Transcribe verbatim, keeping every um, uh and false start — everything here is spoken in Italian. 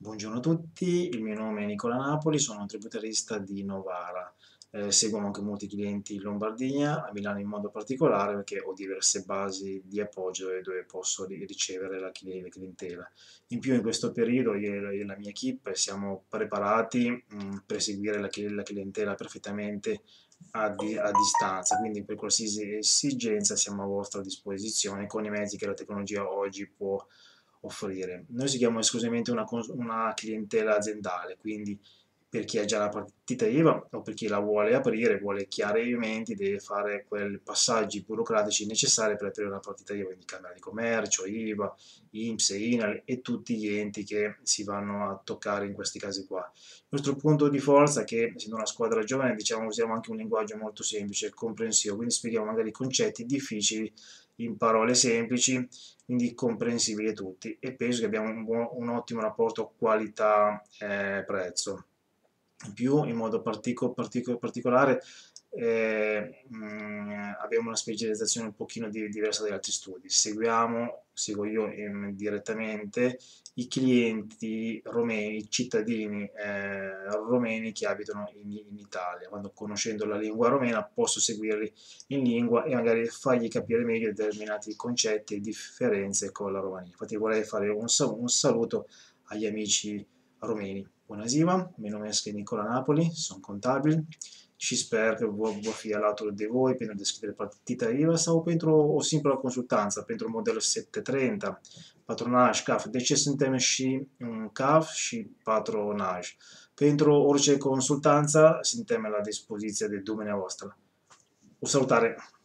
Buongiorno a tutti, il mio nome è Nicola Napoli, sono un tributarista di Novara. Eh, seguono anche molti clienti in Lombardia, a Milano in modo particolare, perché ho diverse basi di appoggio e dove posso ri- ricevere la, cli- la clientela. In più, in questo periodo io e la mia equipe siamo preparati mh, per seguire la, cli- la clientela perfettamente a, di- a distanza, quindi per qualsiasi esigenza siamo a vostra disposizione con i mezzi che la tecnologia oggi può offrire. Noi seguiamo esclusivamente una, una clientela aziendale, quindi per chi ha già la partita I V A o per chi la vuole aprire, vuole chiarimenti, deve fare quei passaggi burocratici necessari per aprire una partita I V A, quindi Camera di Commercio, I V A, I N P S, I N A L e tutti gli enti che si vanno a toccare in questi casi qua. Il nostro punto di forza è che, essendo una squadra giovane, diciamo, usiamo anche un linguaggio molto semplice e comprensivo, quindi spieghiamo magari concetti difficili in parole semplici, quindi comprensibili a tutti, e penso che abbiamo un, buon, un ottimo rapporto qualità-prezzo. In più, in modo partico, partico, particolare, eh, mh, abbiamo una specializzazione un pochino di, diversa dagli altri studi. Seguiamo, seguo io ehm, direttamente i clienti romeni, i cittadini eh, romeni che abitano in, in Italia. Quando, conoscendo la lingua romena, posso seguirli in lingua e magari fargli capire meglio determinati concetti e differenze con la Romania. Infatti vorrei fare un, un saluto agli amici romeni. Bună ziua, mi numesc Nicola Napoli, sunt contabil și sper că vă, vă fi alături de voi pentru deschidere partita I V A sau pentru o, o simplă consultanță, pentru modelul șapte treizeci, patronaj, C A F. De ce suntem și un C A F și patronaj? Pentru orice consultanță suntem la dispoziție de dumneavoastră. O salutare!